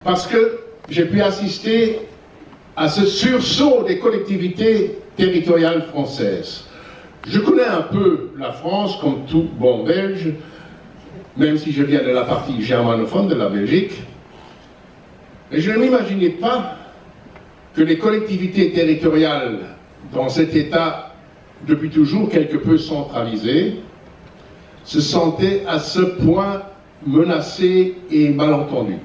parce que j'ai pu assister à ce sursaut des collectivités territoriales françaises. Je connais un peu la France, comme tout bon Belge, même si je viens de la partie germanophone de la Belgique, mais je ne m'imaginais pas que les collectivités territoriales, dans cet État depuis toujours quelque peu centralisé, se sentaient à ce point menacées et mal entendues.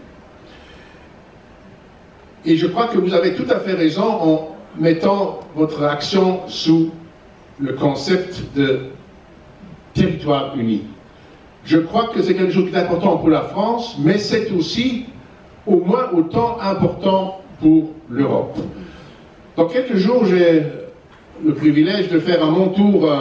Et je crois que vous avez tout à fait raison en mettant votre action sous le concept de territoire uni. Je crois que c'est quelque chose qui est important pour la France, mais c'est aussi au moins autant important pour l'Europe. Dans quelques jours, j'ai le privilège de faire à mon tour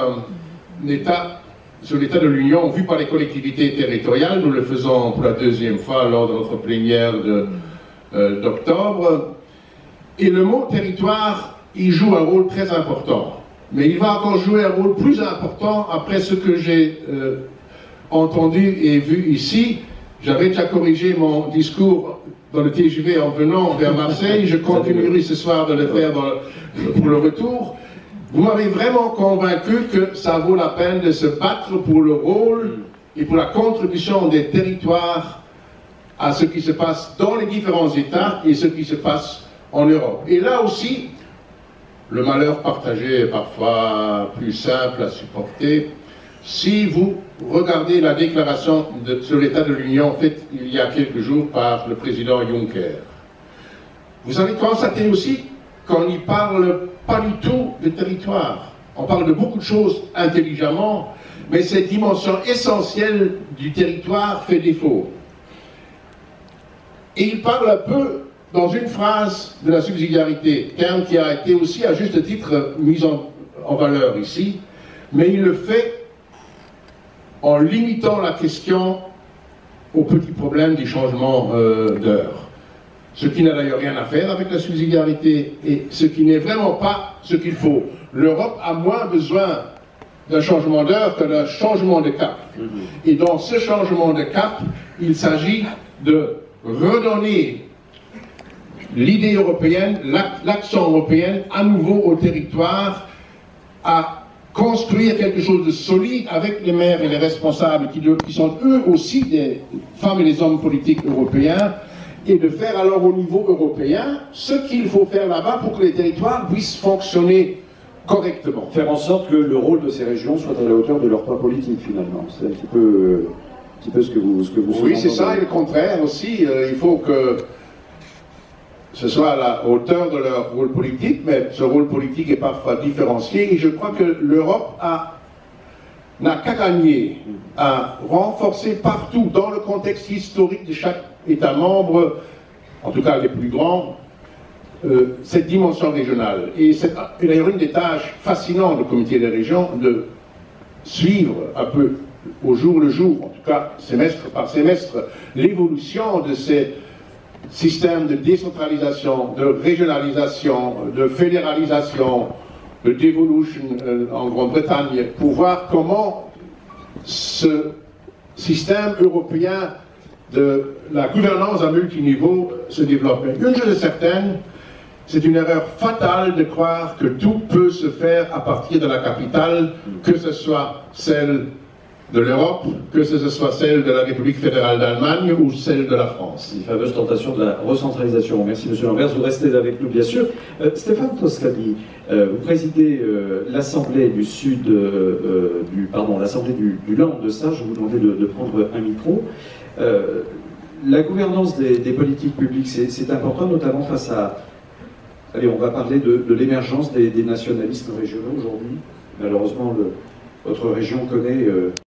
sur l'état de l'Union vu par les collectivités territoriales. Nous le faisons pour la deuxième fois lors de notre plénière d'octobre. Et le mot territoire, il joue un rôle très important. Mais il va encore jouer un rôle plus important après ce que j'ai entendu et vu ici. J'avais déjà corrigé mon discours dans le TGV en venant vers Marseille. Je continuerai ce soir de le faire pour le retour. Vous m'avez vraiment convaincu que ça vaut la peine de se battre pour le rôle et pour la contribution des territoires à ce qui se passe dans les différents États et ce qui se passe en Europe. Et là aussi, le malheur partagé est parfois plus simple à supporter. Si vous regardez la déclaration sur l'état de l'Union faite il y a quelques jours par le président Juncker, vous avez constaté aussi qu'on n'y parle pas du tout de territoire. On parle de beaucoup de choses intelligemment, mais cette dimension essentielle du territoire fait défaut. Et il parle un peu dans une phrase de la subsidiarité, terme qui a été aussi à juste titre mis en valeur ici, mais il le fait en limitant la question au petit problème du changement d'heure. Ce qui n'a d'ailleurs rien à faire avec la subsidiarité et ce qui n'est vraiment pas ce qu'il faut. L'Europe a moins besoin d'un changement d'heure que d'un changement de cap. Et dans ce changement de cap, il s'agit de redonner l'idée européenne, l'action européenne à nouveau au territoire, à construire quelque chose de solide avec les maires et les responsables qui sont eux aussi des femmes et des hommes politiques européens, et de faire alors au niveau européen ce qu'il faut faire là-bas pour que les territoires puissent fonctionner correctement. Faire en sorte que le rôle de ces régions soit à la hauteur de leur poids politique finalement. C'est un petit peu ce que vous Oui, c'est ça, et le contraire aussi. Il faut que ce soit à la hauteur de leur rôle politique, mais ce rôle politique est parfois différencié, et je crois que l'Europe n'a qu'à gagner à renforcer partout, dans le contexte historique de chaque État membre, en tout cas les plus grands, cette dimension régionale. Et c'est d'ailleurs une des tâches fascinantes du comité des régions, de suivre un peu au jour le jour, en tout cas semestre par semestre, l'évolution de ces systèmes de décentralisation, de régionalisation, de fédéralisation, de devolution en Grande-Bretagne, pour voir comment ce système européen de la gouvernance à multiniveau se développe. Une chose est certaine, c'est une erreur fatale de croire que tout peut se faire à partir de la capitale, que ce soit celle de l'Europe, que ce soit celle de la République fédérale d'Allemagne ou celle de la France. Une fameuse tentation de la recentralisation. Merci M. Lambert, vous restez avec nous bien sûr. Stéphane Toscani, vous présidez l'Assemblée du Sud, l'Assemblée du Land de Sage, je vous demandais de prendre un micro. La gouvernance des politiques publiques, c'est important, notamment face à... Allez, on va parler de l'émergence des nationalismes régionaux aujourd'hui. Malheureusement, votre région connaît...